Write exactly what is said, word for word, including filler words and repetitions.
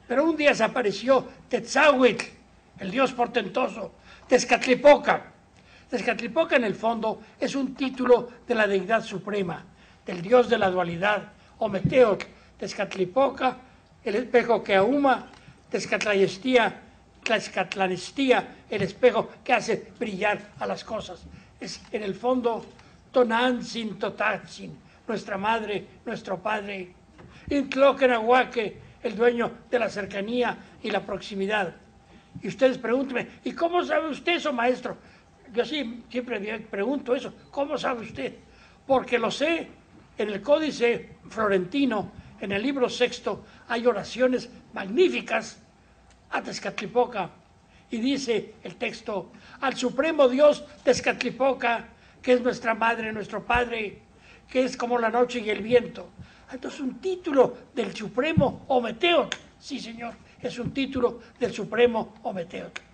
Pero un día se apareció Tetzahuitl, el dios portentoso, Tezcatlipoca. Tezcatlipoca en el fondo es un título de la deidad suprema, del dios de la dualidad, Ometeotl. Tezcatlipoca, el espejo que ahuma, Tezcatlayestía, Tlaxcatlanestía, el espejo que hace brillar a las cosas. Es en el fondo Tonantzin Totatzin, nuestra madre, nuestro padre. Intloquenahuaque, el dueño de la cercanía y la proximidad. Y ustedes pregúntenme, ¿y cómo sabe usted eso, maestro? Yo sí, siempre pregunto eso, ¿cómo sabe usted? Porque lo sé, en el Códice Florentino, en el libro sexto, hay oraciones magníficas a Tezcatlipoca. Y dice el texto, al Supremo Dios Tezcatlipoca, que es nuestra madre, nuestro padre, que es como la noche y el viento. Entonces, un título del Supremo Ometeotl, sí señor, es un título del Supremo Ometeotl.